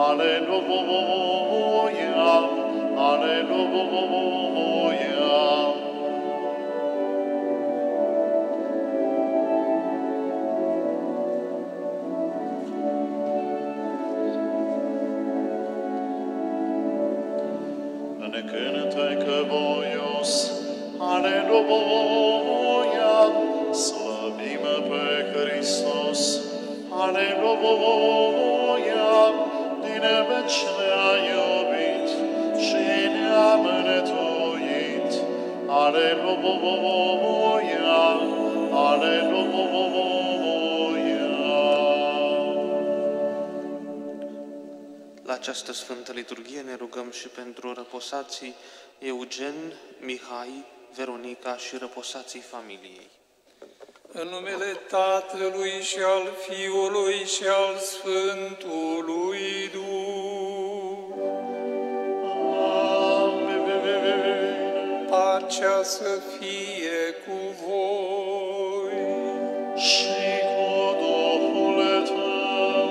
Aleluia, aleluia. Ne cântă voios, aleluia, slăvim pe Hristos, aleluia, din veci ne-a iubit și ne-a mântuit, aleluia, aleluia. La această Sfântă Liturghie ne rugăm și pentru răposații Eugen, Mihai, Veronica și răposații familiei. În numele Tatălui și al Fiului și al Sfântului Duh. Amin. Pacea să fie cu voi și cu Duhul tău.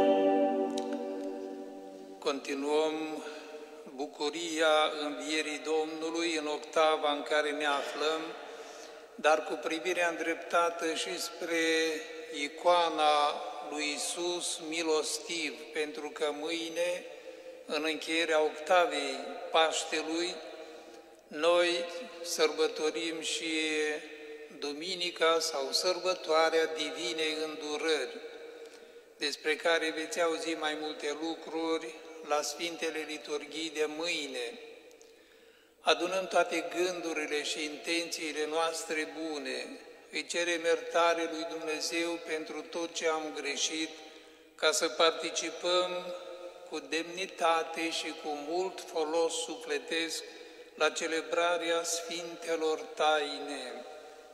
Continuăm bucuria învierii Domnului în octava în care ne aflăm, dar cu privirea îndreptată și spre icoana lui Iisus milostiv, pentru că mâine, în încheierea octavei Paștelui, noi sărbătorim și Duminica sau sărbătoarea Divinei Îndurări, despre care veți auzi mai multe lucruri la Sfintele Liturghii de mâine. Adunăm toate gândurile și intențiile noastre bune, îi cerem iertare lui Dumnezeu pentru tot ce am greșit, ca să participăm cu demnitate și cu mult folos sufletesc la celebrarea Sfintelor Taine.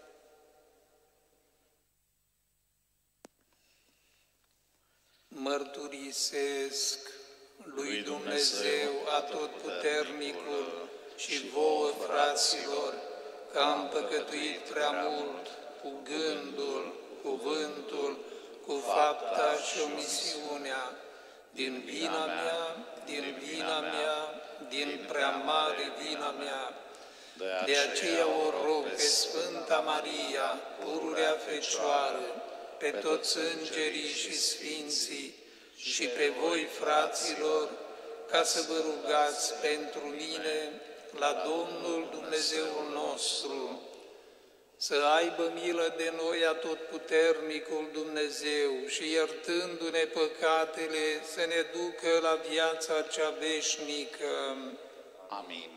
Mărturisesc lui Dumnezeu Atotputernicul și vouă, fraților, că am păcătuit prea mult cu gândul, cuvântul, cu fapta și omisiunea, din vina mea, din prea mare vina mea. De aceea o rog pe Sfânta Maria, pururea Fecioară, pe toți îngerii și sfinții și pe voi, fraților, ca să vă rugați pentru mine la Domnul Dumnezeul nostru, să aibă milă de noi Atotputernicul Dumnezeu și, iertându-ne păcatele, să ne ducă la viața cea veșnică. Amin.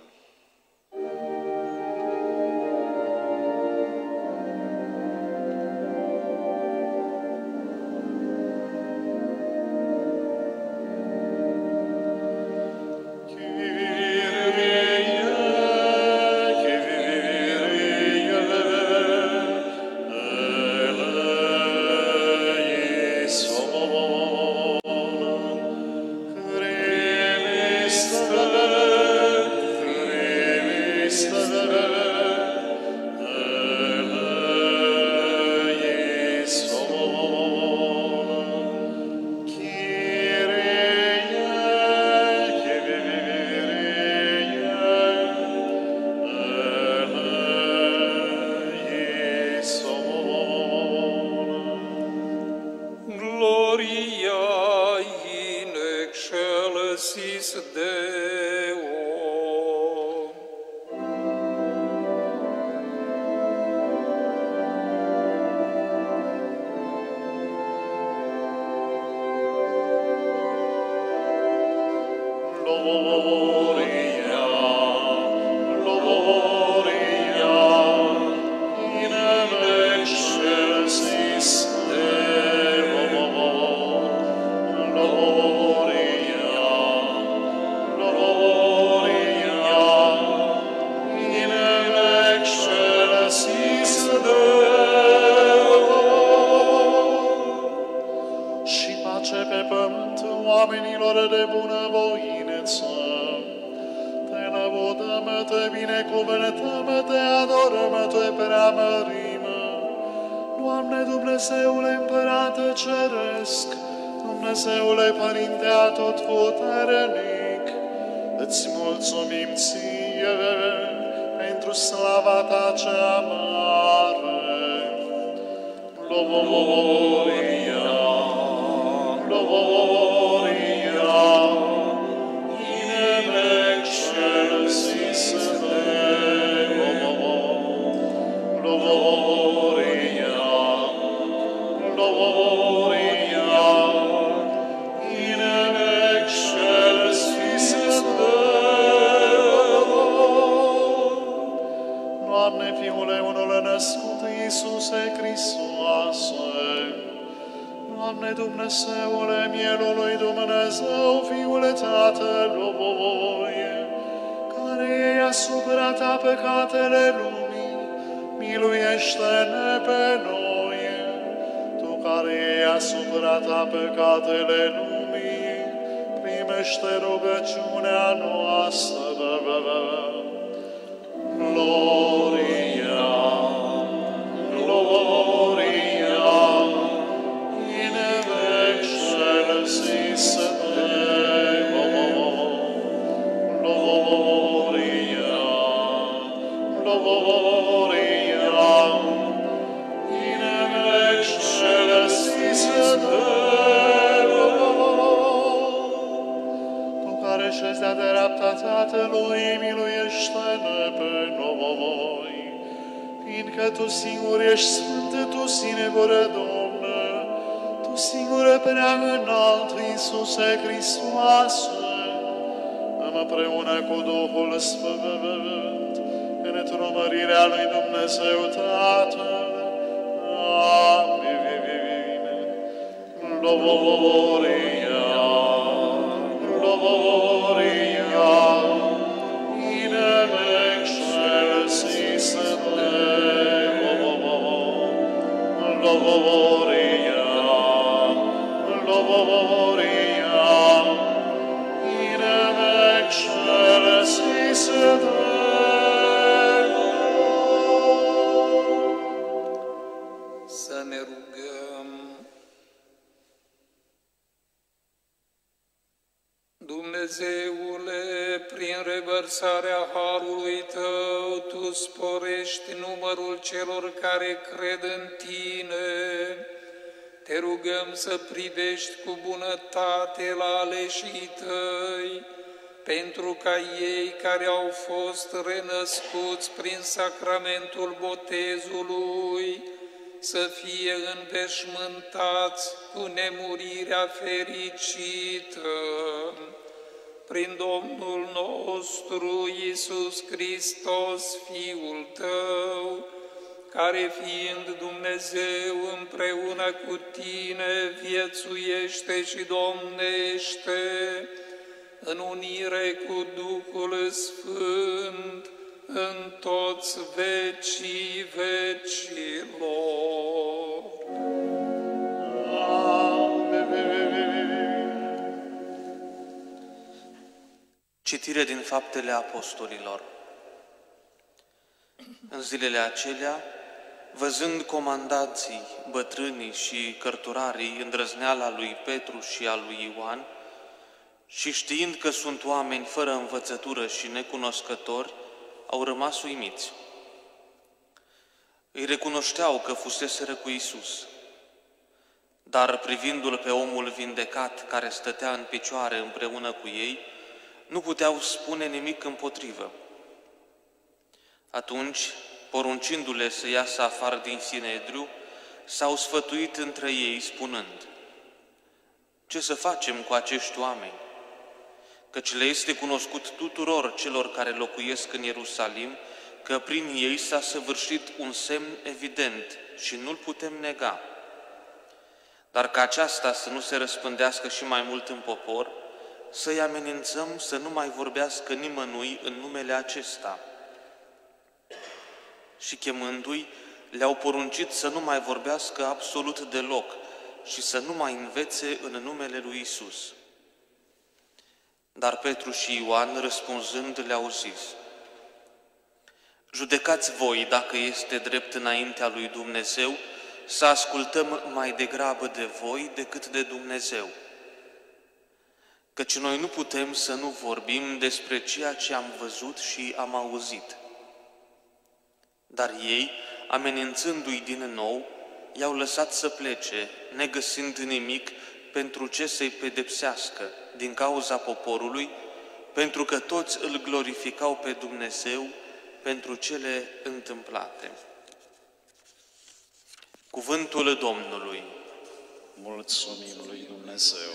Dumnezeule Părinte Atotputernic, îți mulțumim ție pentru slava ta cea mare. Gloria, gloria, in excelsis Deo. Gloria, gloria, in excelsis Deo. Doamne, Fiule unul născut, Iisuse Hristoase, Doamne Dumnezeule, Mielul lui Dumnezeu, Fiule Tatălui, care iei asupra ta păcatele lumii, miluiește-ne pe noi. Tu care iei asupra ta păcatele lumii, primește rugăciunea noastră. Gloria, gloria, in excelsis Deo. Gloria, gloria, in excelsis Deo. Tu care șezi de-a dreapta Tatălui, miluiește-ne pe noi. Fiindcă Tu singur ești Sfânt, Tu singură, Domnă, Tu singură prea înalt, Iisuse Hristoase, împreună cu Duhul Sfânt, în întrumărirea lui Dumnezeu Tatăl. Amin. Gloria, gloria, in excelsis Deo. Gloria, gloria, in excelsis Deo. Să ne rugăm. Dumnezeule, prin revărsarea harului Tău, Tu sporești numărul celor care cred în Tine. Te rugăm să privești cu bunătate la aleșii Tăi, pentru ca ei care au fost renăscuți prin sacramentul botezului să fie înveșmântați cu nemurirea fericită. Prin Domnul nostru Iisus Hristos, Fiul Tău, care fiind Dumnezeu împreună cu Tine viețuiește și domnește în unire cu Duhul Sfânt în toți vecii vecilor. Citire din Faptele Apostolilor. În zilele acelea, văzând comandanții, bătrânii și cărturarii îndrăzneala lui Petru și a lui Ioan, și știind că sunt oameni fără învățătură și necunoscători, au rămas uimiți. Îi recunoșteau că fuseseră cu Iisus, dar privindu-l pe omul vindecat care stătea în picioare împreună cu ei, nu puteau spune nimic împotrivă. Atunci, poruncindu-le să iasă afară din Sinedriu, s-au sfătuit între ei spunând: ce să facem cu acești oameni? Căci le este cunoscut tuturor celor care locuiesc în Ierusalim că prin ei s-a săvârșit un semn evident și nu-l putem nega. Dar ca aceasta să nu se răspândească și mai mult în popor, să-i amenințăm să nu mai vorbească nimănui în numele acesta. Și chemându-i, le-au poruncit să nu mai vorbească absolut deloc și să nu mai învețe în numele lui Iisus. Dar Petru și Ioan, răspunzând, le-au zis: judecați voi dacă este drept înaintea lui Dumnezeu să ascultăm mai degrabă de voi decât de Dumnezeu. Căci noi nu putem să nu vorbim despre ceea ce am văzut și am auzit. Dar ei, amenințându-i din nou, i-au lăsat să plece, negăsind nimic pentru ce să-i pedepsească din cauza poporului, pentru că toți îl glorificau pe Dumnezeu pentru cele întâmplate. Cuvântul Domnului. Mulțumim lui Dumnezeu.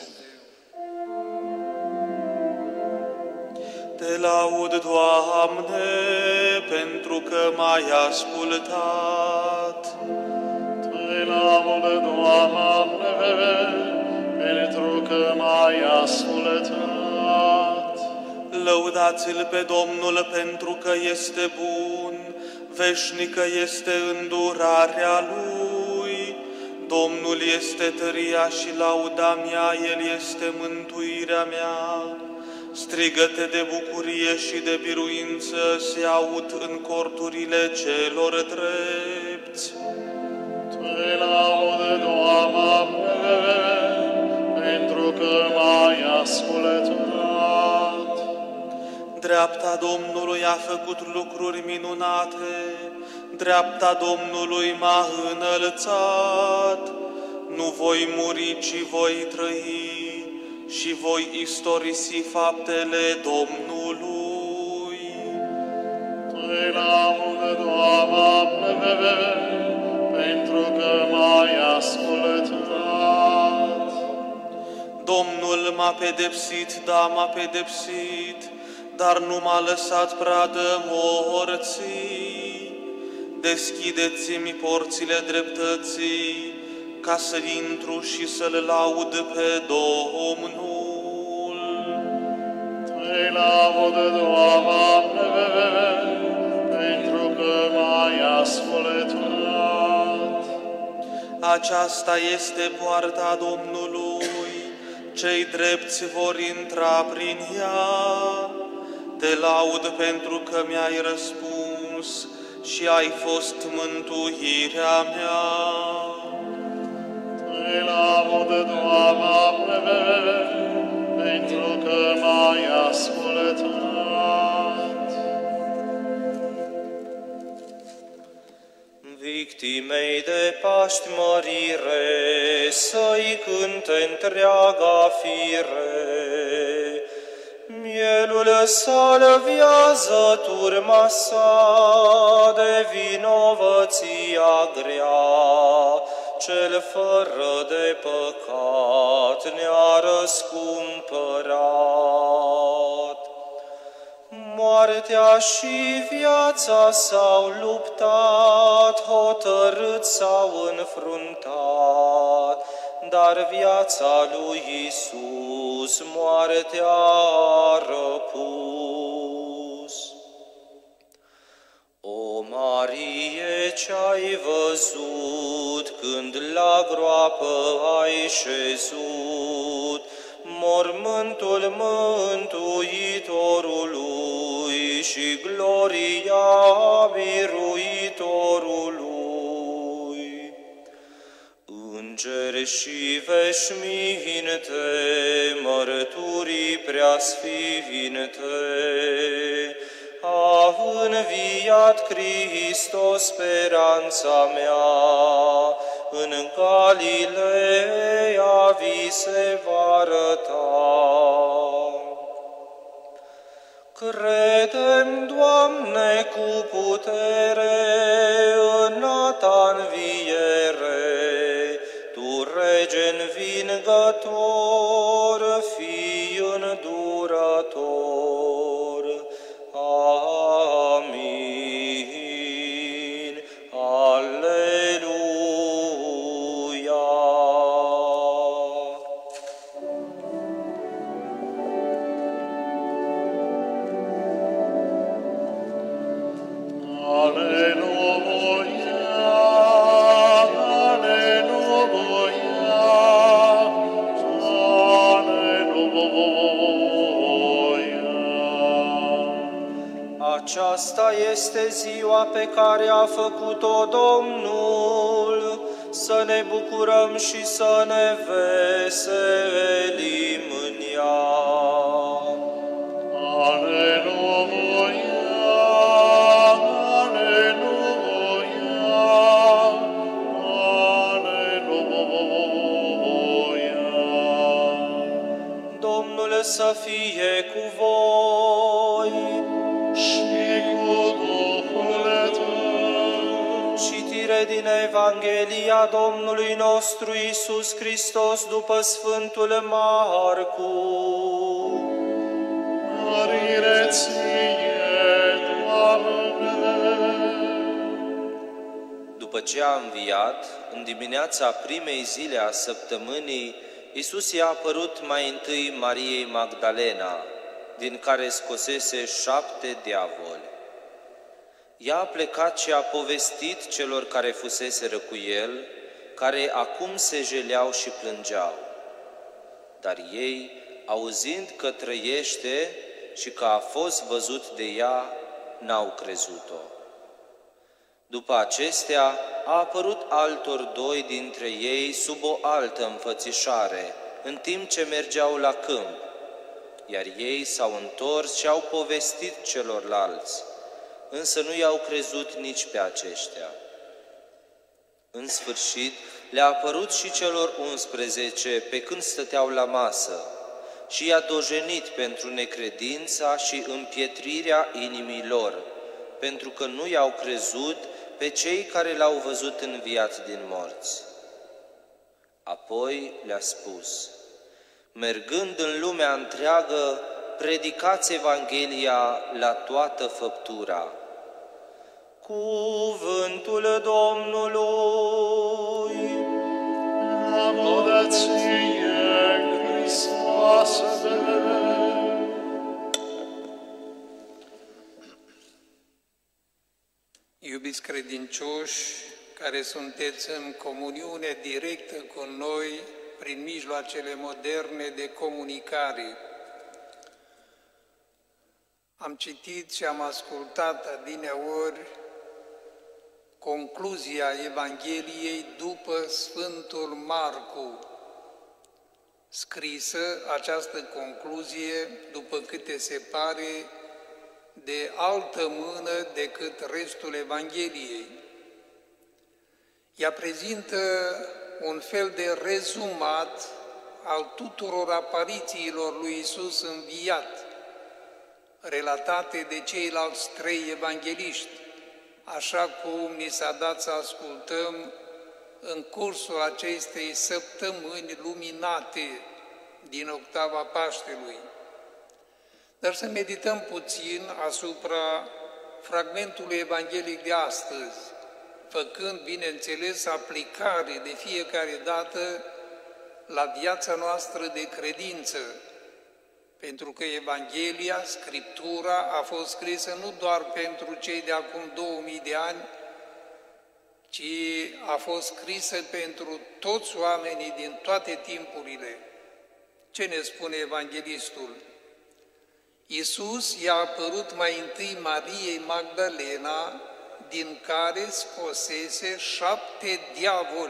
Te laud, Doamne, pentru că m-ai ascultat. Te laud, Doamne, pentru că m-ai ascultat. Lăudați-L pe Domnul pentru că este bun, veșnică este îndurarea Lui. Domnul este tăria și lauda mea, El este mântuirea mea. Strigăte de bucurie și de biruință se aud în corturile celor drepți. Te laud, Doamne, pentru că m-ai ascultat. Dreapta Domnului a făcut lucruri minunate, dreapta Domnului m-a înălțat. Nu voi muri, ci voi trăi și voi istorisi faptele Domnului. Te laud, Doamne, pentru că m-ai ascultat. Domnul m-a pedepsit, da, m-a pedepsit, dar nu m-a lăsat pradă morții. Deschideți-mi porțile dreptății, ca să intru și să-L laud pe Domnul. Te laud, Doamne, pentru că m-ai ascultat. Aceasta este poarta Domnului, cei drepți vor intra prin ea. Te laud pentru că mi-ai răspuns și ai fost mântuirea mea. Te laud, Doamne, pentru că m-ai ascultat. Victimei de Paști mărire, să-i cânte întreaga fire. Mielul salvează turma sa de vinovăția grea, cel fără de păcat ne-a răscumpărat. Moartea și viața s-au luptat, hotărât s-au înfruntat, dar viața lui Iisus moartea a răpus. O Marie, ce-ai văzut când la groapă ai șezut, mormântul Mântuitorului și gloria biruitorului. Îngeri și veșminte, mărturii preasfinte, a înviat Hristos speranța mea, în Galileea vi se va arăta. Credem, Doamne, cu putere în a Ta înviere, Tu, Rege învingător, fii îndurător. Amin. Aleluia. Aceasta este ziua pe care a făcut-o Domnul, să ne bucurăm și să ne veselim în ea. Aleluia, aleluia, aleluia. Domnul să fie cu voi. Și cu Duhul tău. Citire din Evanghelia Domnului nostru Iisus Hristos după Sfântul Marcu. Mărire ție, Doamne! După ce a înviat, în dimineața primei zile a săptămânii, Iisus i-a apărut mai întâi Mariei Magdalena, din care scosese 7 diavoli. Ea a plecat și a povestit celor care fuseseră cu el, care acum se jeleau și plângeau. Dar ei, auzind că trăiește și că a fost văzut de ea, n-au crezut-o. După acestea, a apărut altor 2 dintre ei sub o altă înfățișare, în timp ce mergeau la câmp, iar ei s-au întors și au povestit celorlalți, însă nu i-au crezut nici pe aceștia. În sfârșit, le-a apărut și celor 11 pe când stăteau la masă și i-a dojenit pentru necredința și împietrirea inimii lor, pentru că nu i-au crezut pe cei care l-au văzut înviat din morți. Apoi le-a spus: mergând în lumea întreagă, predicați Evanghelia la toată făptura. Cuvântul Domnului. Laudă ție, Hristoase! Iubiți credincioși, care sunteți în comuniune directă cu noi prin mijloacele moderne de comunicare, am citit și am ascultat adineori concluzia Evangheliei după Sfântul Marcu, scrisă această concluzie, după câte se pare, de altă mână decât restul Evangheliei. Ea prezintă un fel de rezumat al tuturor aparițiilor lui Iisus înviat, relatate de ceilalți 3 evangeliști, așa cum ni s-a dat să ascultăm în cursul acestei săptămâni luminate din octava Paștelui. Dar să medităm puțin asupra fragmentului evanghelic de astăzi, făcând, bineînțeles, aplicare de fiecare dată la viața noastră de credință, pentru că Evanghelia, Scriptura, a fost scrisă nu doar pentru cei de acum 2000 de ani, ci a fost scrisă pentru toți oamenii din toate timpurile. Ce ne spune evanghelistul? Iisus i-a apărut mai întâi Mariei Magdalena, din care scosese 7 diavoli.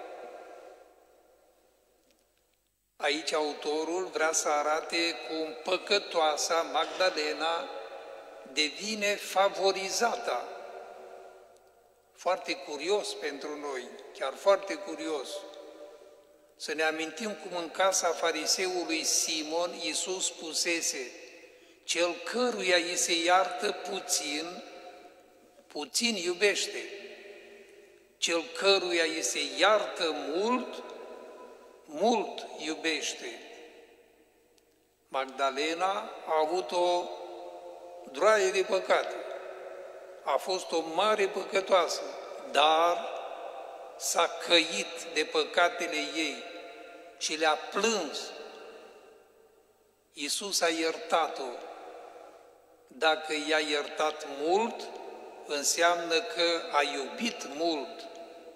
Aici autorul vrea să arate cum păcătoasa Magdalena devine favorizata. Foarte curios pentru noi, chiar foarte curios. Să ne amintim cum în casa fariseului Simon Iisus spusese: cel căruia îi se iartă puțin, puțin iubește. Cel căruia îi se iartă mult, mult iubește. Magdalena a avut o droaie de păcate. A fost o mare păcătoasă, dar s-a căit de păcatele ei și le-a plâns. Iisus a iertat-o. Dacă i-a iertat mult, înseamnă că a iubit mult.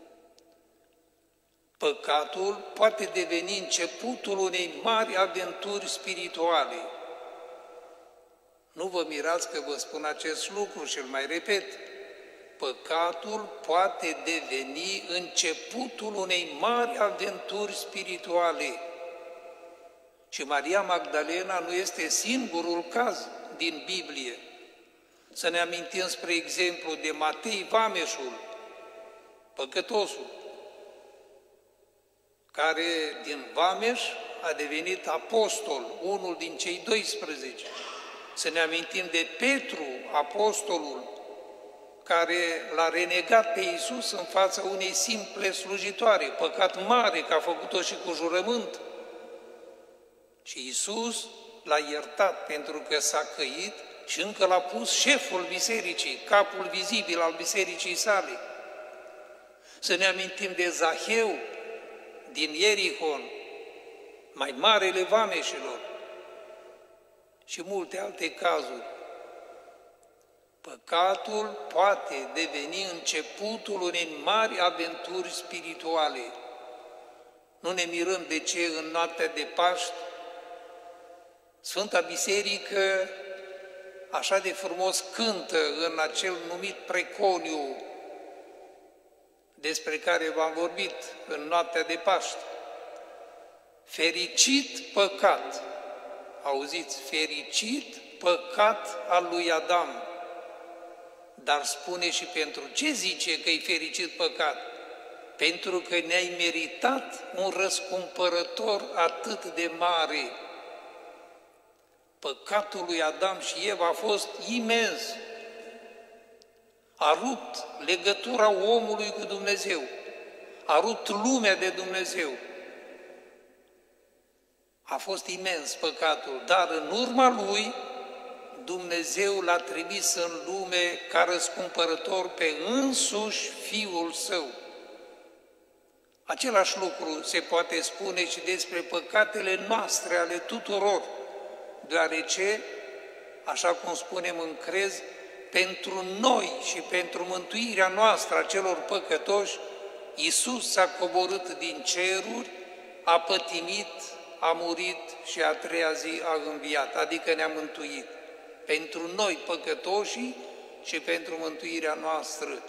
Păcatul poate deveni începutul unei mari aventuri spirituale. Nu vă mirați că vă spun acest lucru și îl mai repet. păcatul poate deveni începutul unei mari aventuri spirituale. Și Maria Magdalena nu este singurul caz din Biblie. Să ne amintim, spre exemplu, de Matei Vameșul, păcătosul, care din Vameș a devenit apostol, unul din cei 12. Să ne amintim de Petru, apostolul, care l-a renegat pe Iisus în fața unei simple slujitoare, păcat mare că a făcut-o și cu jurământ. Și Iisus l-a iertat pentru că s-a căit și încă l-a pus șeful bisericii, capul vizibil al bisericii sale. Să ne amintim de Zaheu din Ierihon, mai marele vameșilor, și multe alte cazuri. Păcatul poate deveni începutul unei mari aventuri spirituale. Nu ne mirăm de ce în noaptea de Paști Sfânta Biserică așa de frumos cântă în acel numit preconiu despre care v-am vorbit în noaptea de Paști. Fericit păcat, auziți, fericit păcat al lui Adam. Dar spune și pentru ce zice că e fericit păcat? Pentru că ne-ai meritat un răscumpărător atât de mare. Păcatul lui Adam și Eva a fost imens. A rupt legătura omului cu Dumnezeu. A rupt lumea de Dumnezeu. A fost imens păcatul, dar în urma lui Dumnezeu l-a trimis în lume ca răscumpărător pe însuși Fiul Său. Același lucru se poate spune și despre păcatele noastre ale tuturor, deoarece, așa cum spunem în crez, pentru noi și pentru mântuirea noastră a celor păcătoși, Iisus s-a coborât din ceruri, a pătimit, a murit și a treia zi a înviat, adică ne-a mântuit. Pentru noi păcătoșii și pentru mântuirea noastră.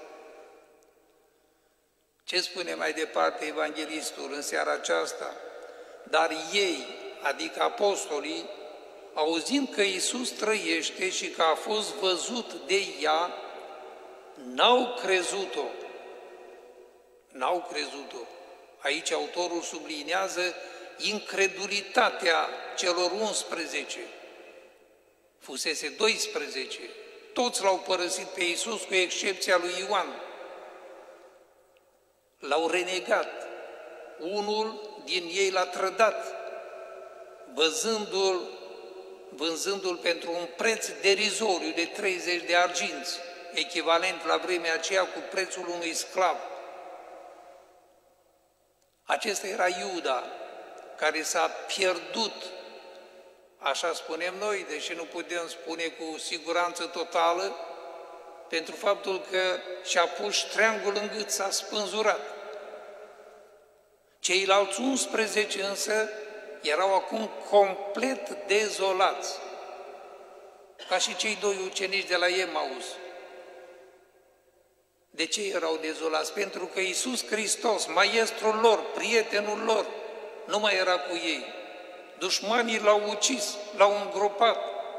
Ce spune mai departe evanghelistul în seara aceasta? Dar ei, adică apostolii, auzind că Iisus trăiește și că a fost văzut de ea, n-au crezut-o. N-au crezut-o. Aici autorul subliniază incredulitatea celor 11. Fusese 12. Toți l-au părăsit pe Iisus, cu excepția lui Ioan. L-au renegat. Unul din ei l-a trădat, vânzându-l pentru un preț derizoriu de 30 de arginți, echivalent la vremea aceea cu prețul unui sclav. Acesta era Iuda, care s-a pierdut, așa spunem noi, deși nu putem spune cu siguranță totală, pentru faptul că și-a pus ștreangul în gât, s-a spânzurat. Ceilalți 11 însă erau acum complet dezolați, ca și cei doi ucenici de la Emaus. De ce erau dezolați? Pentru că Iisus Hristos, maestrul lor, prietenul lor, nu mai era cu ei. Dușmanii l-au ucis, l-au îngropat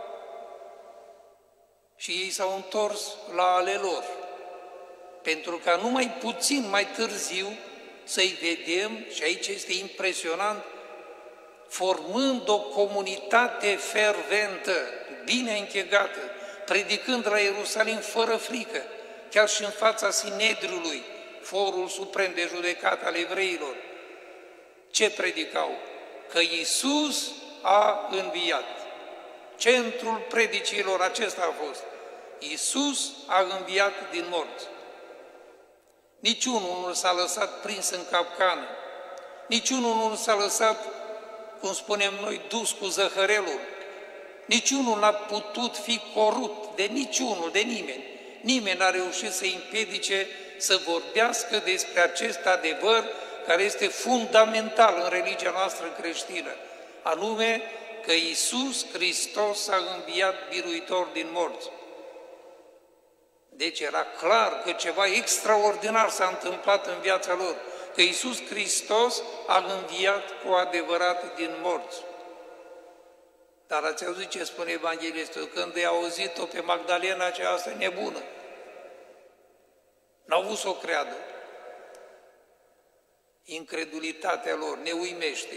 și ei s-au întors la ale lor, pentru ca numai puțin mai târziu să-i vedem, și aici este impresionant, formând o comunitate ferventă, bine închegată, predicând la Ierusalim fără frică, chiar și în fața Sinedriului, forul suprem de judecată al evreilor. Ce predicau? Că Iisus a înviat. Centrul predicilor acesta a fost. Iisus a înviat din morți. Niciunul nu s-a lăsat prins în capcană. Niciunul nu s-a lăsat, cum spunem noi, dus cu zăhărelul. Niciunul n-a putut fi corupt de niciunul, de nimeni. Nimeni n-a reușit să împiedice să vorbească despre acest adevăr care este fundamental în religia noastră creștină, anume că Iisus Hristos a înviat biruitor din morți. Deci era clar că ceva extraordinar s-a întâmplat în viața lor, că Iisus Hristos a înviat cu adevărat din morți. Dar ați auzit ce spune Evanghelistul? Când i-a auzit-o pe Magdalena, aceasta nebună. N-au vrut să o creadă. Incredulitatea lor ne uimește.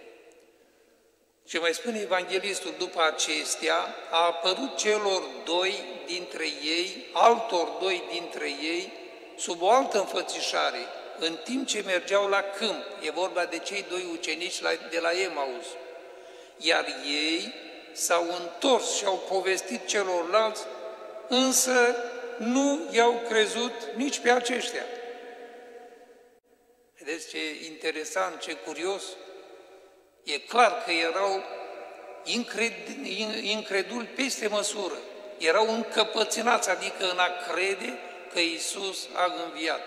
Și mai spune Evanghelistul, după acestea, a apărut celor doi dintre ei, altor doi dintre ei, sub o altă înfățișare, în timp ce mergeau la câmp. E vorba de cei doi ucenici de la Emaus. Iar ei s-au întors și au povestit celorlalți, însă nu i-au crezut nici pe aceștia. Vedeți ce interesant, ce curios? E clar că erau increduli peste măsură. Erau încăpățânați, adică în a crede că Iisus a înviat.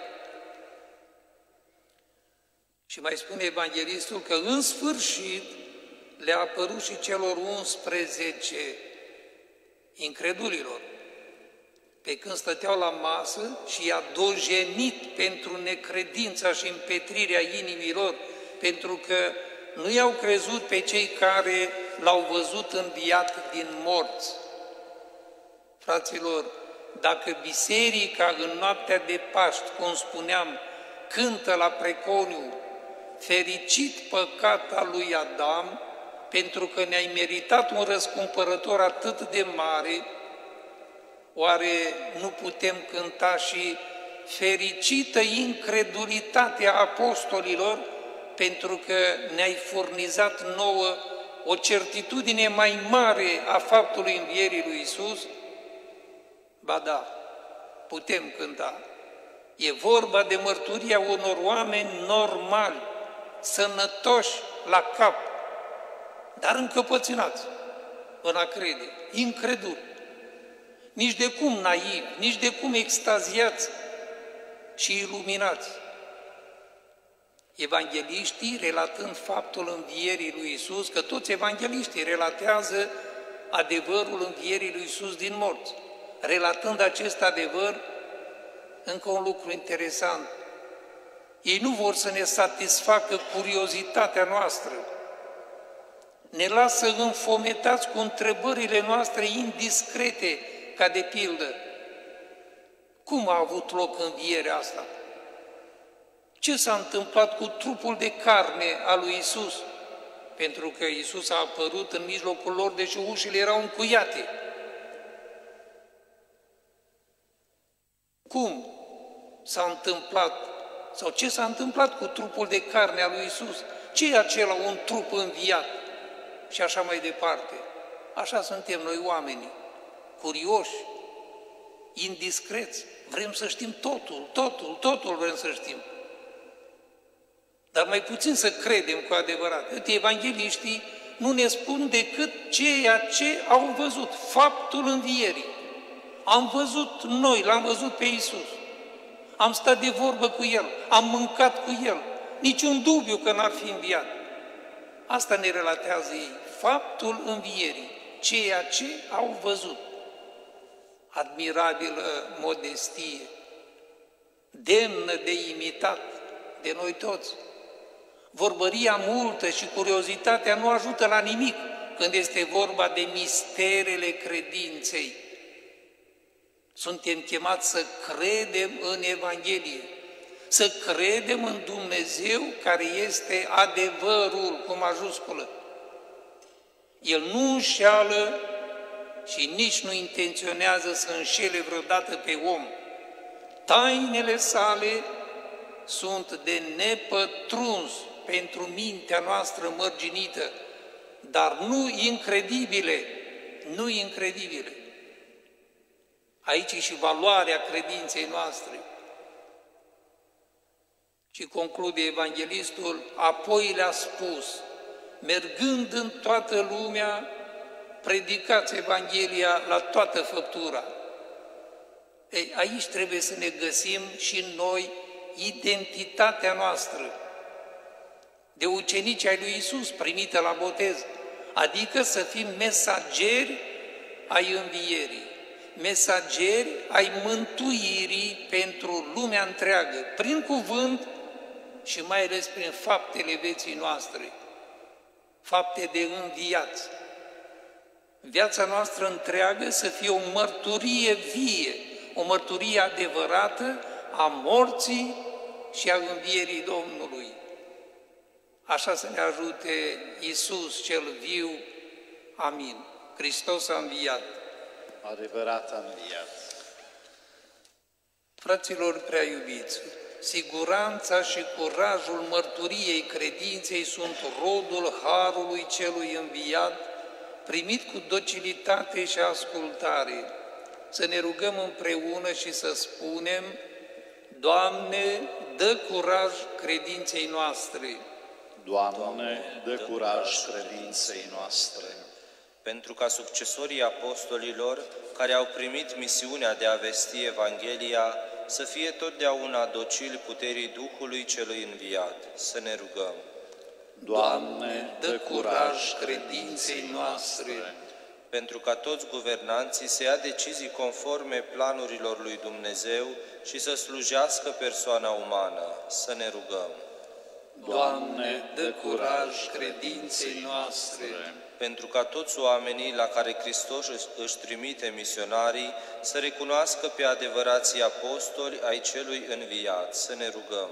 Și mai spune Evanghelistul că în sfârșit le-a apărut și celor 11 incredulilor, pe când stăteau la masă și i-a dojenit pentru necredința și împetrirea inimilor, pentru că nu i-au crezut pe cei care l-au văzut înviat din morți. Fraților, dacă biserica în noaptea de Paști, cum spuneam, cântă la preconiu, fericit păcat al lui Adam, pentru că ne-ai meritat un răscumpărător atât de mare, oare nu putem cânta și fericită incredulitatea apostolilor, pentru că ne-ai furnizat nouă o certitudine mai mare a faptului învierii lui Iisus? Ba da, putem cânta. E vorba de mărturia unor oameni normali, sănătoși la cap, dar încăpățânați în a crede, increduli, nici de cum naivi, nici de cum extaziați și iluminați. Evangheliștii, relatând faptul învierii lui Iisus, că toți evangheliștii relatează adevărul învierii lui Iisus din morți. Relatând acest adevăr, încă un lucru interesant, ei nu vor să ne satisfacă curiozitatea noastră, ne lasă înfometați cu întrebările noastre indiscrete, ca de pildă, cum a avut loc învierea asta? Ce s-a întâmplat cu trupul de carne al lui Iisus? Pentru că Iisus a apărut în mijlocul lor, deși ușile erau încuiate. Cum s-a întâmplat, sau ce s-a întâmplat cu trupul de carne al lui Iisus? Ce e acela un trup înviat? Și așa mai departe. Așa suntem noi oamenii, curioși, indiscreți, vrem să știm totul vrem să știm. Dar mai puțin să credem cu adevărat. Uite, evangheliștii nu ne spun decât ceea ce au văzut, faptul învierii. Am văzut noi, l-am văzut pe Iisus. Am stat de vorbă cu El, am mâncat cu El. Niciun dubiu că n-ar fi înviat. Asta ne relatează ei, faptul învierii, ceea ce au văzut. Admirabilă modestie, demnă de imitat de noi toți. Vorbăria multă și curiozitatea nu ajută la nimic când este vorba de misterele credinței. Suntem chemați să credem în Evanghelie, să credem în Dumnezeu care este adevărul cu majusculă. El nu înșeală și nici nu intenționează să înșele vreodată pe om. Tainele sale sunt de nepătruns pentru mintea noastră mărginită, dar nu incredibile, nu incredibile. Aici e și valoarea credinței noastre. Și conclude evanghelistul, apoi le-a spus, mergând în toată lumea, predicați Evanghelia la toată făptura. Ei, aici trebuie să ne găsim și noi identitatea noastră de ucenici ai lui Iisus primită la botez, adică să fim mesageri ai învierii. mesageri ai mântuirii pentru lumea întreagă, prin cuvânt și mai ales prin faptele vieții noastre, fapte de înviați. Viața noastră întreagă să fie o mărturie vie, o mărturie adevărată a morții și a învierii Domnului. Așa să ne ajute Iisus cel viu. Amin. Hristos a înviat. Adevărat a înviat. Fraților prea iubiți, siguranța și curajul mărturiei credinței sunt rodul harului celui înviat, primit cu docilitate și ascultare. Să ne rugăm împreună și să spunem: Doamne, dă curaj credinței noastre. Doamne, dă curaj credinței noastre. Pentru ca succesorii apostolilor, care au primit misiunea de a vesti Evanghelia, să fie totdeauna docili puterii Duhului celui înviat. Să ne rugăm. Doamne, dă curaj credinței noastre. Pentru ca toți guvernanții să ia decizii conforme planurilor lui Dumnezeu și să slujească persoana umană. Să ne rugăm. Doamne, dă curaj credinței noastre. Pentru ca toți oamenii la care Hristos își trimite misionarii să recunoască pe adevărații apostoli ai celui înviat. Să ne rugăm.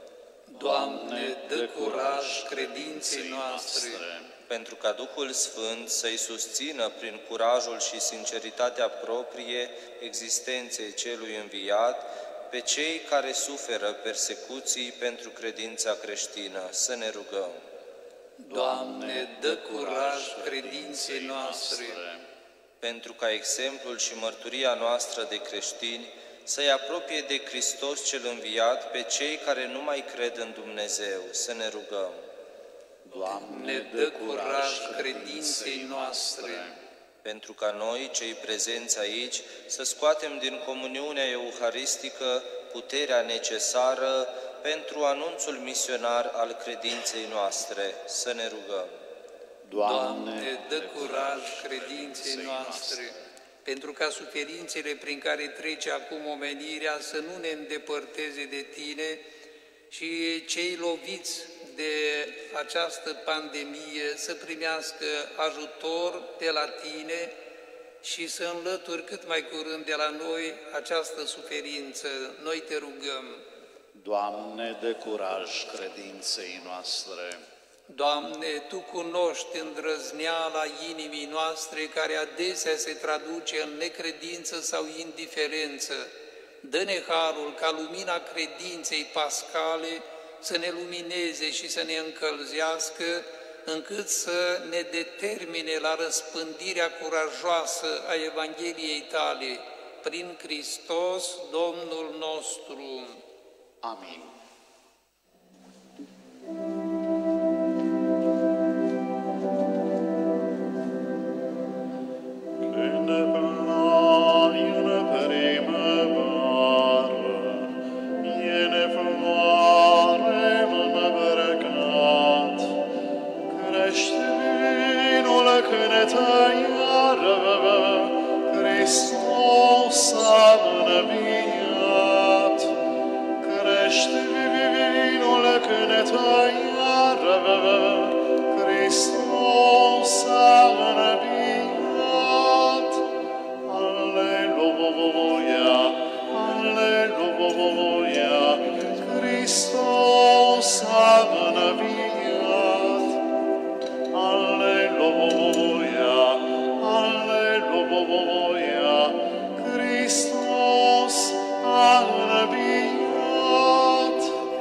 Doamne, dă curaj credinței noastre. Pentru ca Duhul Sfânt să-i susțină prin curajul și sinceritatea proprie existenței celui înviat pe cei care suferă persecuții pentru credința creștină. Să ne rugăm. Doamne, dă curaj credinței noastre. Pentru ca exemplul și mărturia noastră de creștini să-i apropie de Hristos cel înviat pe cei care nu mai cred în Dumnezeu. Să ne rugăm. Doamne, dă curaj credinței noastre. Pentru ca noi, cei prezenți aici, să scoatem din comuniunea euharistică puterea necesară pentru anunțul misionar al credinței noastre. Să ne rugăm. Doamne, dă curaj credinței noastre. Pentru ca suferințele prin care trece acum omenirea să nu ne îndepărteze de Tine și cei loviți de această pandemie să primească ajutor de la Tine și să înlături cât mai curând de la noi această suferință. Noi Te rugăm. Doamne, dă curaj credinței noastre. Doamne, Tu cunoști îndrăzneala inimii noastre, care adesea se traduce în necredință sau indiferență. Dă-ne harul ca lumina credinței pascale să ne lumineze și să ne încălzească, încât să ne determine la răspândirea curajoasă a Evangheliei Tale, prin Hristos, Domnul nostru. Amin. Hristos a înviat, crește vinul cântă iară, Hristos a înviat. Aleluia, aleluia, Hristos a înviat. Aleluia, aleluia, Hristos a înviat.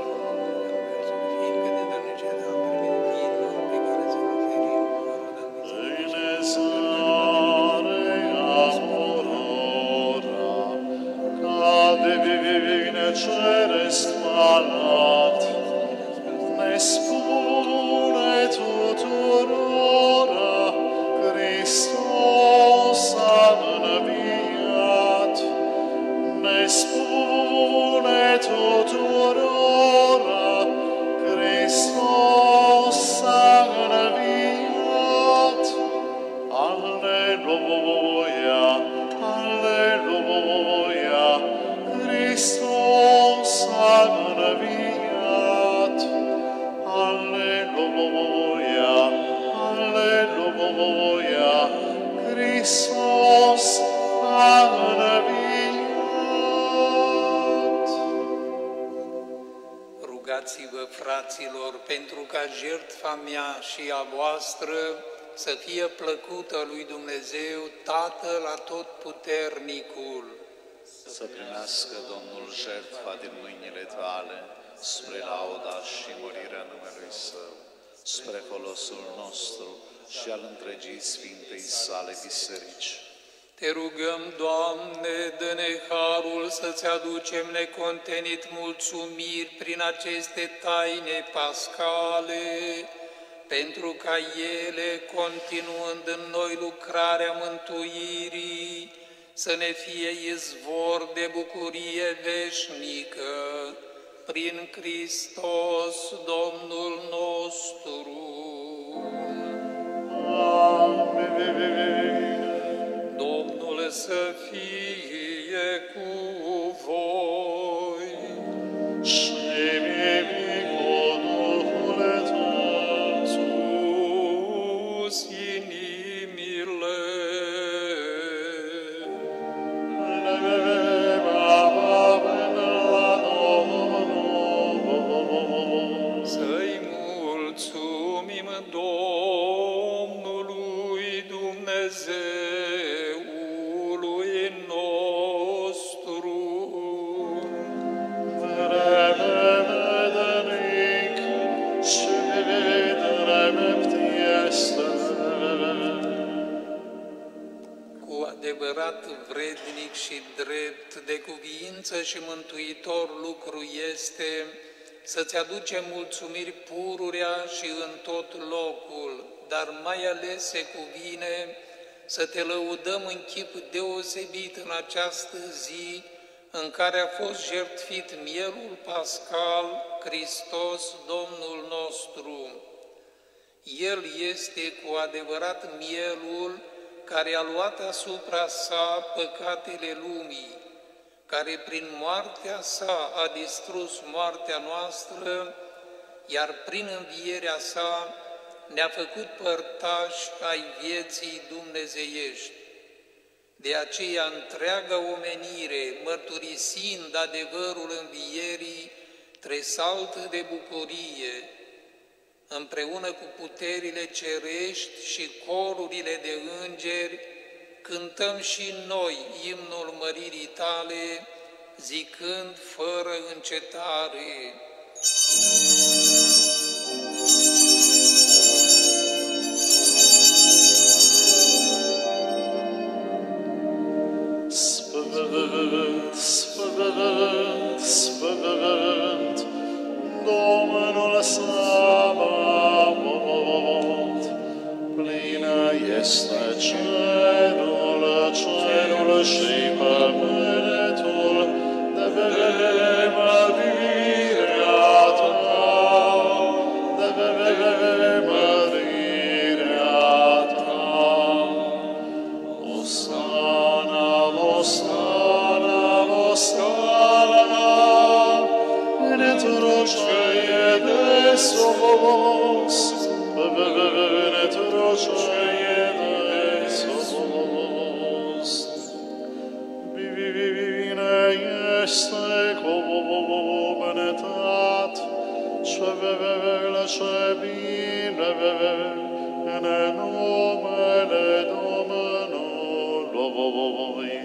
Înezarea aurora, ca de vine ceresc palat, ne spune tuturora, Hristos a înviat. Ne spune tuturora, Hristos a înviat. Aleluia, aleluia. fraților, pentru ca jertfa mea și a voastră să fie plăcută lui Dumnezeu, Tatăl Atotputernicul. Să primească Domnul jertfa din mâinile tale, spre lauda și mărirea numelui Său, spre folosul nostru și al întregii Sfintei sale biserici. Te rugăm, Doamne, dă-ne harul să-ți aducem necontenit mulțumiri prin aceste taine pascale, pentru ca ele, continuând în noi lucrarea mântuirii, să ne fie izvor de bucurie veșnică, prin Hristos Domnul nostru. Domnul să fie cu voi. Și cu Duhul tău. Sus inimile. Să-i mulțumim Domnului Dumnezeului nostru. Cu adevărat vrednic și drept, de cuviință și mântuitor lucru este să-ți aducem mulțumiri pururea și în tot locul, dar mai ales se cuvine să te lăudăm în chip deosebit în această zi în care a fost jertfit mielul pascal, Hristos Domnul nostru. El este cu adevărat mielul care a luat asupra sa păcatele lumii, care prin moartea sa a distrus moartea noastră, iar prin învierea sa ne-a făcut părtași ai vieții dumnezeiești. De aceea întreaga omenire, mărturisind adevărul învierii, tresaltă de bucurie, împreună cu puterile cerești și corurile de îngeri, cântăm și noi imnul măririi tale, zicând fără încetare. Sfânt, Sfânt, Sfânt, Domnul Sabaoth, plină este cerul și pământul de mărirea ta, de mărirea ta. Osana, Osana, Osana, într-o ce e de sus, într-o ce e de sus. Bine este cuvântat, ce bine în numele Domnului.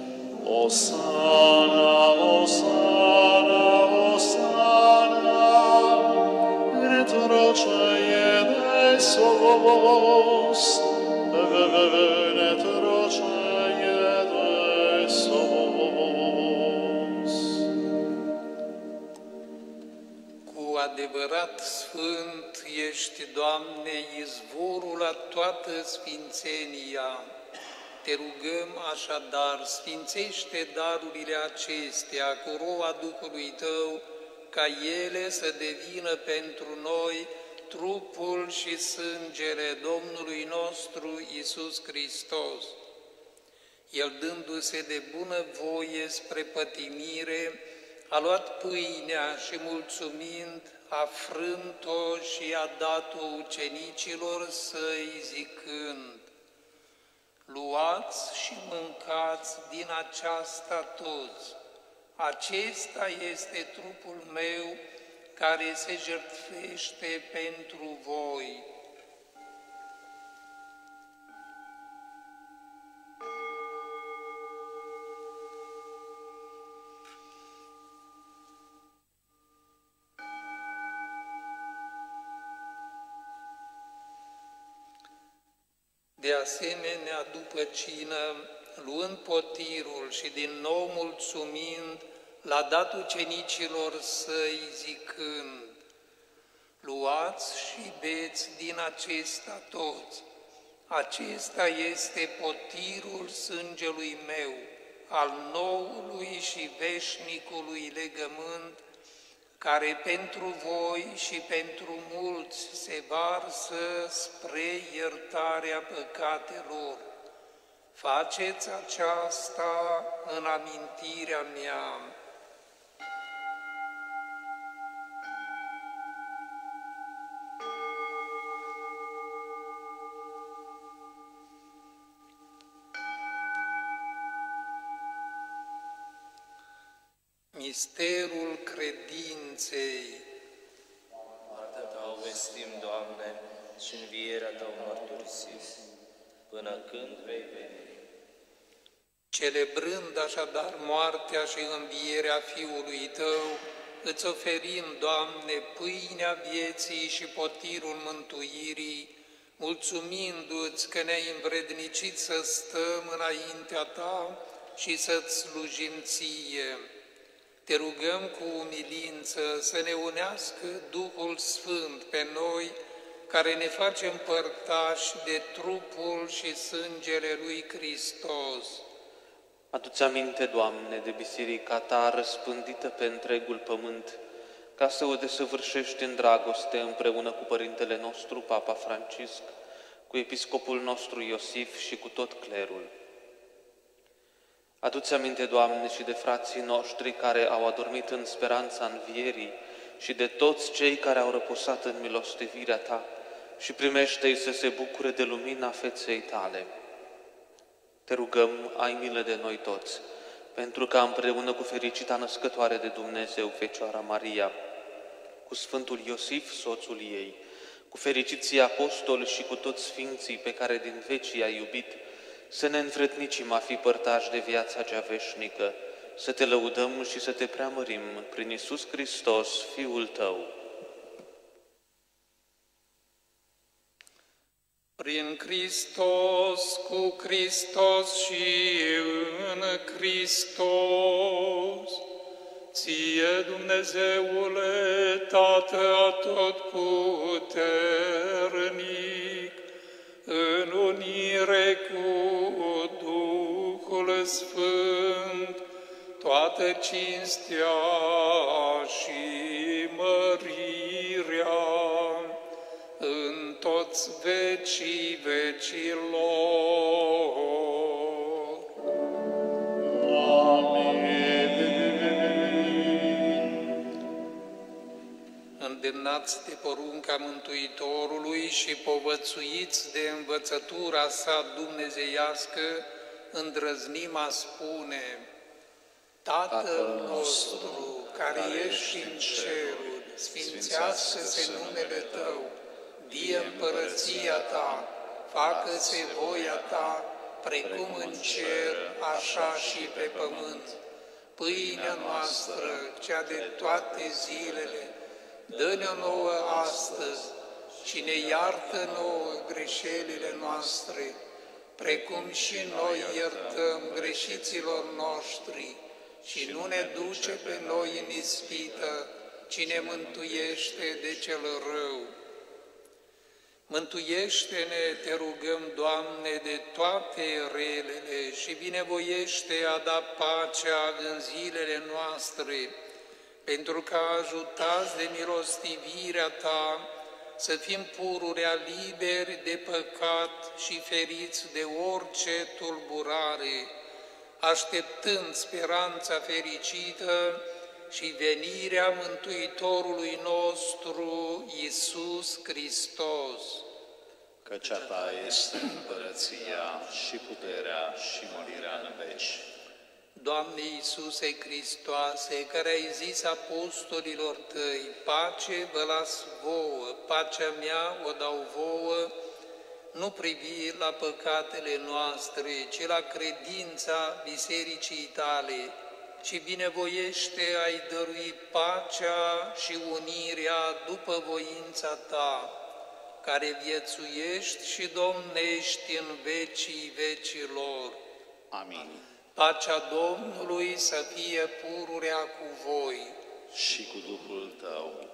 Osana, Osana, Osana, într-o ce e de sus, într-o ce e de sus. Cu adevărat sfânt ești, Doamne, izvorul la toată sfințenia. Te rugăm așadar, sfințește darurile acestea cu roa Duhului Tău, ca ele să devină pentru noi trupul și sângele Domnului nostru Iisus Hristos. El, dându-se de bună voie spre pătimire, a luat pâinea și mulțumind, a frânt-o și a dat-o ucenicilor săi, zicând: luați și mâncați din aceasta toți. Acesta este trupul meu, care se jertfește pentru voi. De asemenea, după cină, luând potirul și din nou mulțumind, l-a dat ucenicilor săi zicând: luați și beți din acesta toți. Acesta este potirul sângelui meu, al noului și veșnicului legământ, care pentru voi și pentru mulți se varsă spre iertarea păcatelor. Faceți aceasta în amintirea mea. Misterul credinței. Moartea Ta o vestim, Doamne, și învierea Ta o mărturisim, până când vei veni. Celebrând așadar moartea și învierea Fiului Tău, îți oferim, Doamne, pâinea vieții și potirul mântuirii, mulțumindu-ți că ne-ai învrednicit să stăm înaintea Ta și să-ți slujim Ție. Te rugăm cu umilință să ne unească Duhul Sfânt pe noi, care ne facem părtași de trupul și sângele lui Hristos. Adu-ți aminte, Doamne, de biserica Ta răspândită pe întregul pământ, ca să o desăvârșești în dragoste împreună cu Părintele nostru, Papa Francisc, cu Episcopul nostru Iosif și cu tot clerul. Adu-ți aminte, Doamne, și de frații noștri care au adormit în speranța învierii și de toți cei care au răposat în milostivirea Ta și primește-i să se bucure de lumina feței Tale. Te rugăm, ai milă de noi toți, pentru ca împreună cu fericita născătoare de Dumnezeu, Fecioara Maria, cu Sfântul Iosif, soțul ei, cu fericiții apostoli și cu toți sfinții pe care din veci i-ai iubit, să ne învrednicim a fi părtași de viața cea veșnică, să Te lăudăm și să Te preamărim prin Iisus Hristos, Fiul Tău. Prin Hristos, cu Hristos și în Hristos, Ție, Dumnezeule, Tată atotputernic, în unire cu Duhul Sfânt, toată cinstea și mărirea în toți vecii vecilor. Îndemnați de porunca Mântuitorului și povățuiți de învățătura sa dumnezeiască, îndrăznim a spune: Tatăl nostru, care ești în ceruri, sfințească-se numele Tău, vie împărăția Ta, facă-se voia Ta, precum în cer, așa și pe pământ. Pâinea noastră, cea de toate zilele, dă-ne-o nouă astăzi și ne iartă nouă greșelile noastre, precum și noi iertăm greșiților noștri, și nu ne duce pe noi în ispită, ci ne mântuiește de cel rău. Mântuiește-ne, te rugăm, Doamne, de toate relele și binevoiește a da pacea în zilele noastre, pentru că ajutați de milostivirea Ta să fim pururea liberi de păcat și feriți de orice tulburare, așteptând speranța fericită și venirea Mântuitorului nostru, Iisus Hristos. Căci a Ta este împărăția și puterea și mărirea în veci. Doamne Iisuse Hristoase, care ai zis apostolilor tăi, pace vă las vouă, pacea mea o dau vouă, nu privi la păcatele noastre, ci la credința bisericii tale, ci binevoiește ai dărui pacea și unirea după voința ta, care viețuiești și domnești în vecii vecilor. Amin. Pacea Domnului să fie pururea cu voi. Și cu Duhul tău.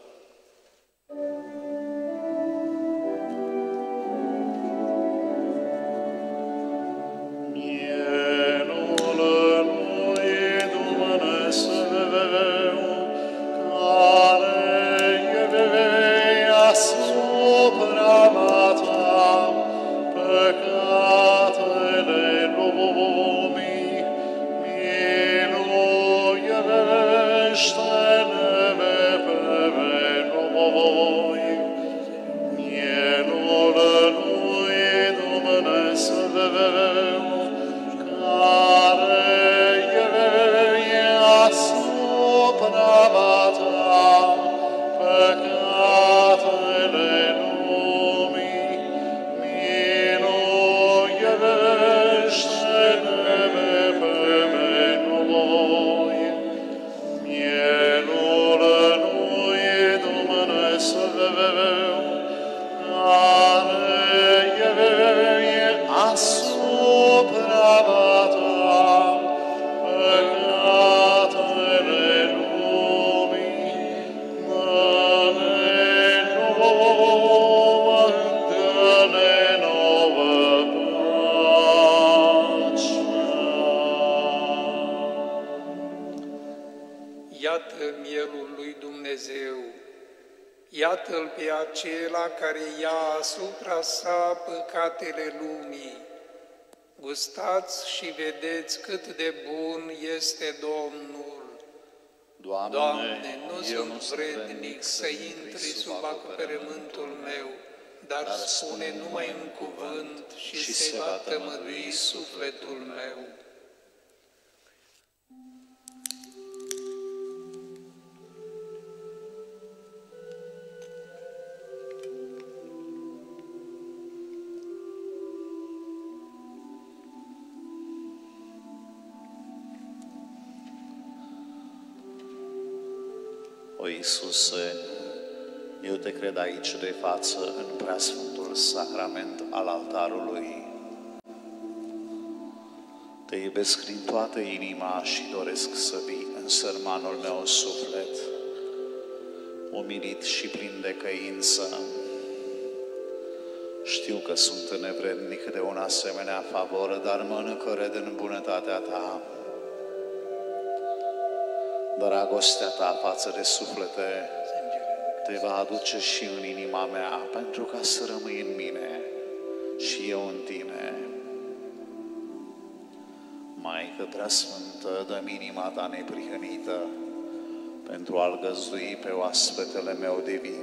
Iată-L pe acela care ia asupra sa păcatele lumii. Gustați și vedeți cât de bun este Domnul. Doamne, nu sunt vrednic să intri sub acoperământul meu, dar spune numai un cuvânt și se va tămădui sufletul meu. O Iisuse, eu te cred aici de față în preasfântul sacrament al altarului. Te iubesc din toată inima și doresc să vii în sărmanul meu suflet, umilit și plin de căință. Știu că sunt nevrednic de un asemenea favor, dar mă cred în bunătatea ta. Dragostea ta față de suflete te va aduce și în inima mea, pentru ca să rămâi în mine și eu în tine. Maică Preasfântă, dă-mi inima ta neprihănită pentru a-L găzdui pe oaspetele meu divin.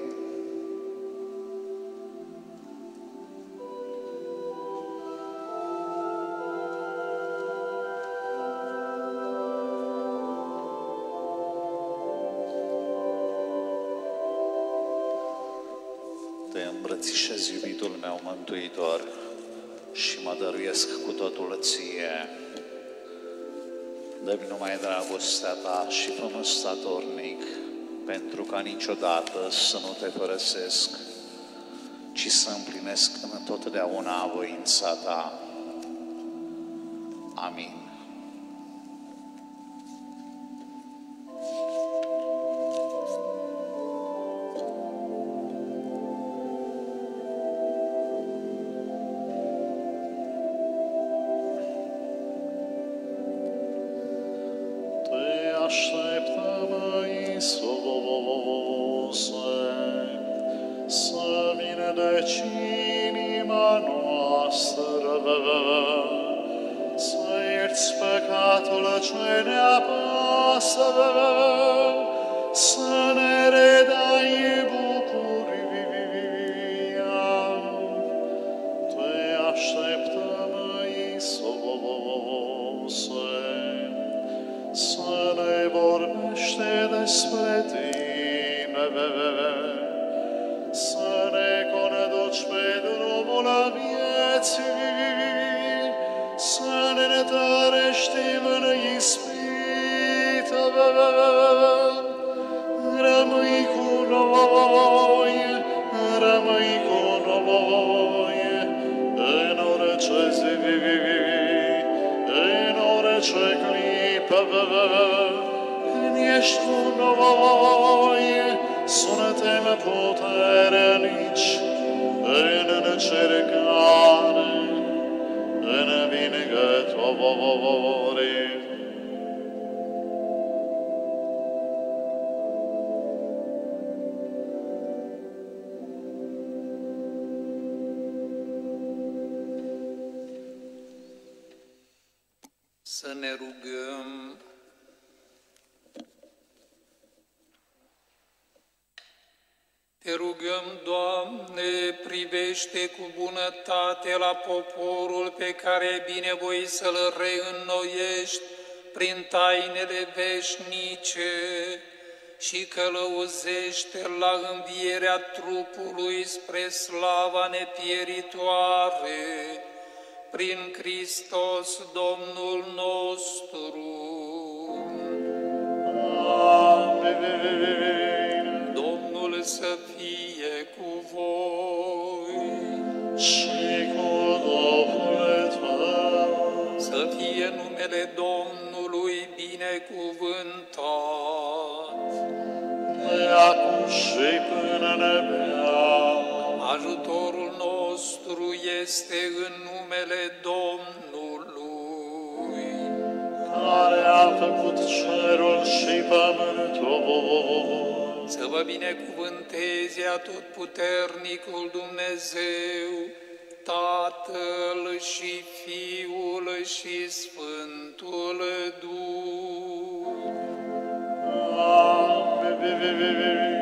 Te îmbrățișez, iubitul meu mântuitor, și mă dăruiesc cu totul ție. Dă-mi numai dragostea ta și fă-mă statornic, pentru ca niciodată să nu te părăsesc, ci să împlinesc în totdeauna voința ta. Amin. Așteptăm, Iisuse, să vindeci inima noastră, să ierți păcatul ce ne apasă, să ne redai bucuria. Te așteptăm, Iisuse, vieții, să ne netăreștim în ispită. Rămâi cu noi, rămâi cu noi, în orice zi, în orice clipă, când ești cu noi, sună-te puternici, în încercare, în vingători. Să ne rugăm. Te rugăm, Doamne, privește cu bunătate la poporul pe care ai binevoit să-l reînnoiești prin tainele veșnice și călăuzește la învierea trupului spre slava nepieritoare, prin Hristos Domnul nostru. Amin. Domnul să fie cu voi. Și cu Duhul tău. Să fie numele Domnului binecuvântat. De acum și până în veac. Ajutorul nostru este în numele Domnului, Care a făcut cerul și pământul. să vă binecuvânteze atotputernicul Dumnezeu, Tatăl și Fiul și Sfântul Duh. Amin.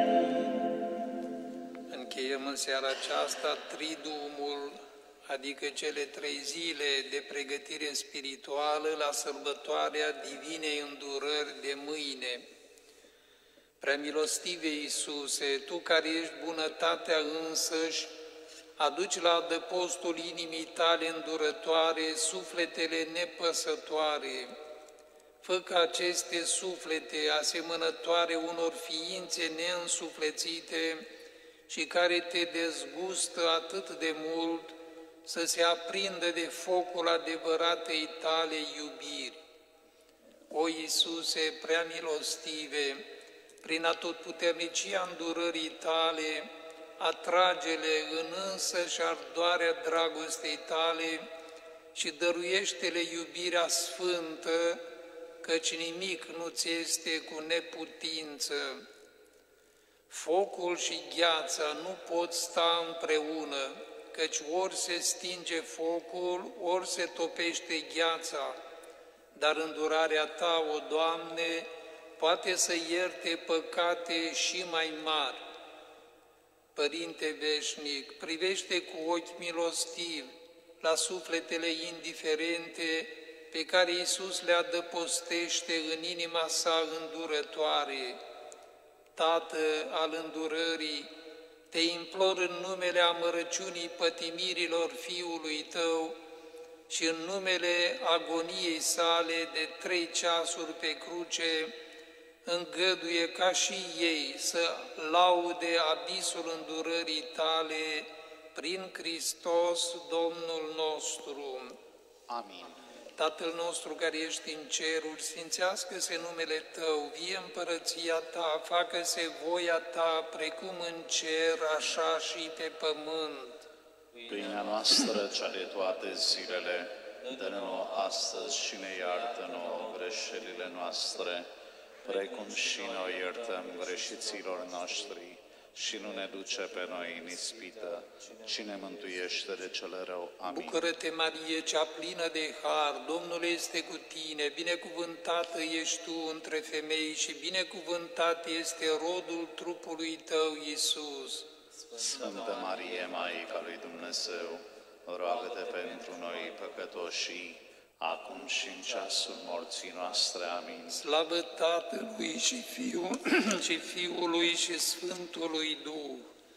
Încheiem în seara aceasta Triduumul, adică cele 3 zile de pregătire spirituală la sărbătoarea Divinei Îndurări de mâine. Preamilostive Iisuse, Tu care ești bunătatea însăși, aduci la adăpostul inimii Tale îndurătoare sufletele nepăsătoare. Fă ca aceste suflete asemănătoare unor ființe neînsuflețite și care Te dezgustă atât de mult, să se aprindă de focul adevăratei Tale iubiri. O Iisuse, prea milostive, prin atotputernicia îndurării Tale, atrage-le în însăși ardoarea dragostei Tale și dăruiește-le iubirea sfântă, căci nimic nu ți este cu neputință. Focul și gheața nu pot sta împreună, căci ori se stinge focul, ori se topește gheața, dar îndurarea Ta, o Doamne, poate să ierte păcate și mai mari. Părinte veșnic, privește cu ochi milostivi la sufletele indiferente pe care Iisus le adăpostește în inima sa îndurătoare. Tată al îndurării, Te implor în numele amărăciunii pătimirilor Fiului Tău și în numele agoniei sale de 3 ceasuri pe cruce, îngăduie ca și ei să laude abisul îndurării Tale prin Hristos Domnul nostru. Amin. Tatăl nostru care ești în ceruri, sfințească-se numele Tău, vie împărăția Ta, facă-se voia Ta, precum în cer, așa și pe pământ. Pâinea noastră, cea de toate zilele, dă-ne nouă astăzi și ne iartă nouă greșelile noastre, precum și noi iertăm greșiților noștri, și nu ne duce pe noi în ispită, ci ne mântuiește de cele rău. Amin. Bucură-te, Marie, cea plină de har, Domnul este cu tine, binecuvântată ești tu între femei și binecuvântat este rodul trupului tău, Iisus. Sfântă Marie, Maica lui Dumnezeu, roagă-te pentru noi păcătoșii, acum și în ceasul morții noastre. Amin. Slavă Tatălui și Fiului și Sfântului Duh,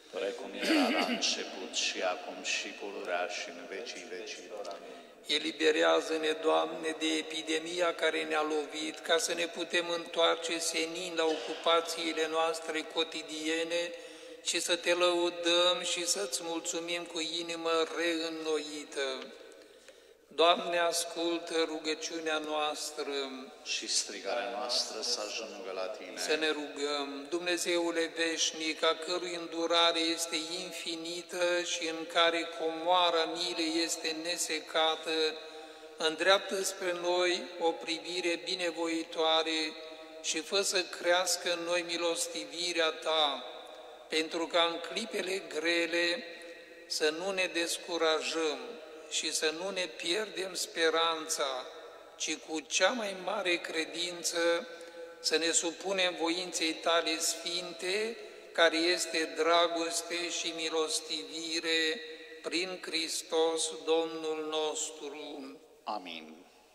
precum era la început și acum și pururea și în vecii vecilor. Amin. Eliberează-ne, Doamne, de epidemia care ne-a lovit, ca să ne putem întoarce senin la ocupațiile noastre cotidiene și să Te lăudăm și să-Ți mulțumim cu inimă reînnoită. Doamne, ascultă rugăciunea noastră Și strigarea noastră să ajungă la Tine. să ne rugăm. Dumnezeule veșnic, a cărui îndurare este infinită și în care comoara milei este nesecată, îndreaptă spre noi o privire binevoitoare și fă să crească în noi milostivirea Ta, pentru ca în clipele grele să nu ne descurajăm și să nu ne pierdem speranța, ci cu cea mai mare credință să ne supunem voinței Tale sfinte, care este dragoste și milostivire, prin Hristos Domnul nostru. Amin.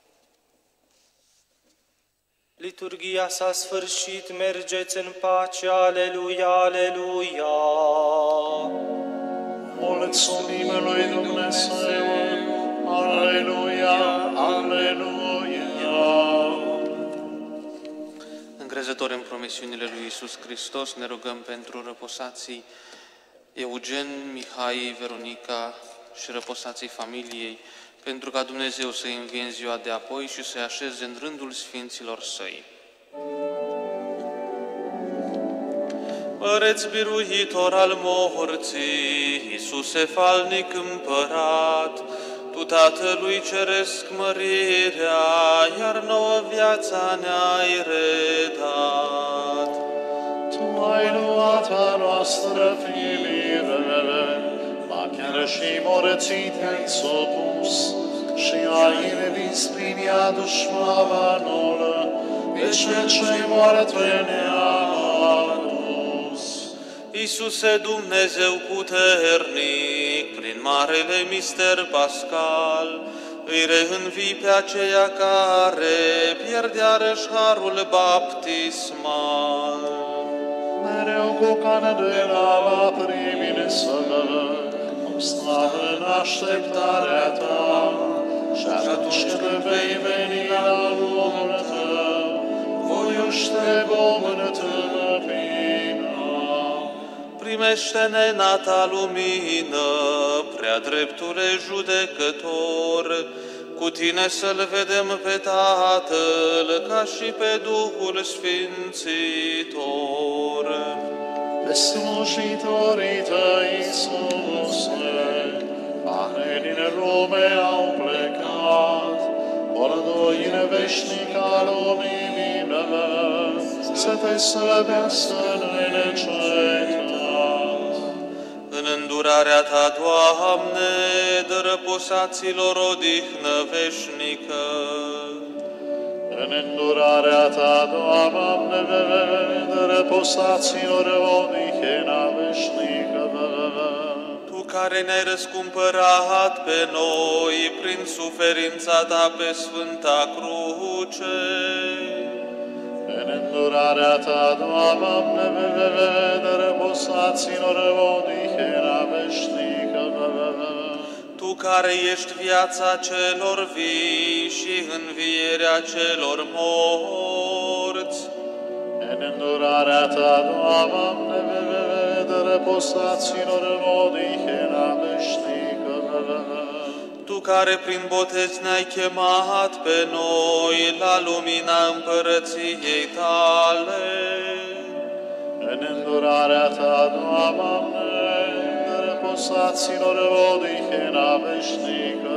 Liturghia s-a sfârșit, mergeți în pace, aleluia, aleluia. Mulțumim lui Dumnezeu, aleluia, aleluia. Încrezători în promisiunile lui Iisus Hristos, ne rugăm pentru răposații Eugen, Mihai, Veronica și răposații familiei, pentru ca Dumnezeu să-i învie în ziua de apoi și să-i așeze în rândul sfinților săi. Măreț biruitor al morții, Iisuse falnic împărat, Tu Tatălui Ceresc mărirea, iar nouă viața ne-ai redat. Tu ai luat a noastră primire, ba chiar și morții te-ai supus, și ai învins prin ea dușmanul, pe cel ce moarte ne-a adus. Iisuse Dumnezeu puternic, prin marele mister pascal, îi reînvii pe aceia care pierdeară-și harul baptismal. Mereu cu candela va primi să cum stă în așteptarea Ta, și atunci când vei veni la lumul Tău, voiuște vom întâmpina. Primește-ne în a Ta lumină, prea dreptule judecător, cu Tine să-L vedem pe Tatăl, ca și pe Duhul Sfințitor. Pe slujitorii Tăi, Iisuse, care din lume au plecat, orduin veșnic al luminii, să Te slăvească neîncetat. În îndurarea Ta, Doamne, dă răposaților odihnă veșnică. În îndurarea Ta, Doamne, dă răposaților odihnă veșnică. Tu care ne-ai răscumpărat pe noi prin suferința Ta pe Sfânta Cruce, în îndurarea Ta, Doamne, dă răposaților odihnă veșnică. Tu care ești viața celor vii și învierea celor morți, în îndurarea Ta, Doamne, dă răposaților odihnă veșnică. Tu care prin botez ne-ai chemat pe noi la lumina împărăției Tale, în îndurarea Ta, Doamne, dă răposaților odihnă veșnică.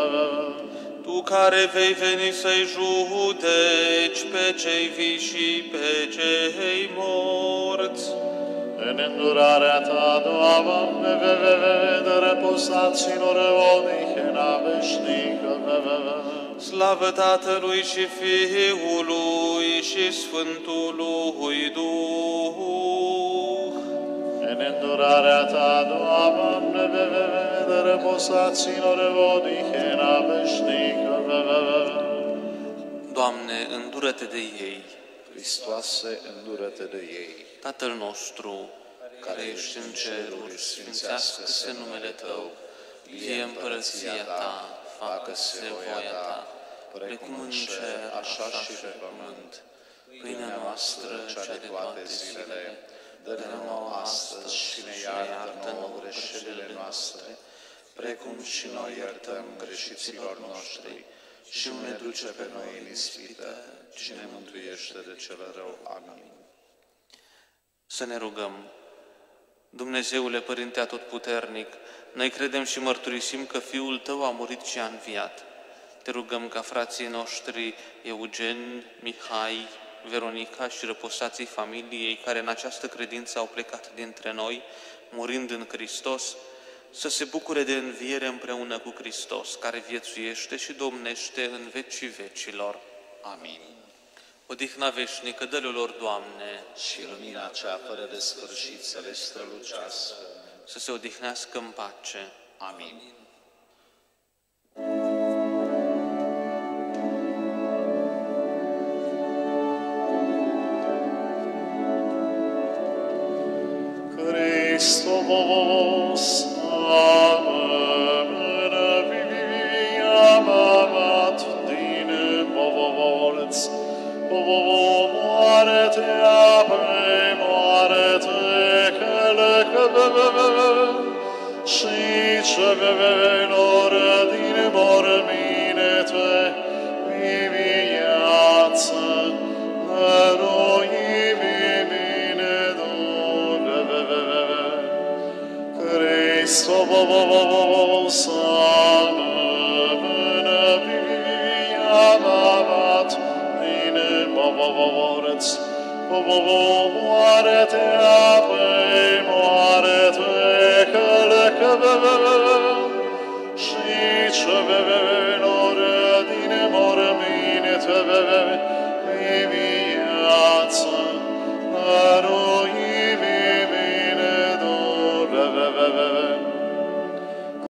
Tu care vei veni să-i judeci pe cei vii și pe cei morți, în îndurarea Ta, Doamne, dă răposaților odihnă veșnică. slavă Tatălui și Fiului și Sfântului Duh. În îndurarea Ta, Doamne, dă răposaților odihnă veșnică. Doamne, îndură-Te de ei. Hristoase, îndură-Te de ei. Tatăl nostru, Care care ești în ceruri, sfințească-se numele Tău, vie împărăția Ta, facă-se voia Ta, precum în cer, așa și pe pământ. Pâinea noastră, cea de toate zilele, dă-ne nouă astăzi și ne iartă nouă greșelile noastre, precum și noi iertăm greșiților noștri, și nu ne duce pe noi în ispită, ci ne mântuiește de cel rău. Amin. Să ne rugăm. Dumnezeule Părinte Atotputernic, noi credem și mărturisim că Fiul Tău a murit și a înviat. Te rugăm ca frații noștri Eugen, Mihai, Veronica și răposații familiei care în această credință au plecat dintre noi, murind în Hristos, să se bucure de înviere împreună cu Hristos, care viețuiește și domnește în vecii vecilor. Amin. Odihna veșnică dă-le lor, Doamne, Și lumina cea fără de sfârșit să le strălucească. să se odihnească în pace. Amin. Hristos, am amat din morți, moarte apre, moarte călăcă, și celor din morminte viață, Hristos, am amat din morți, moarte apre, moarte călăcă, și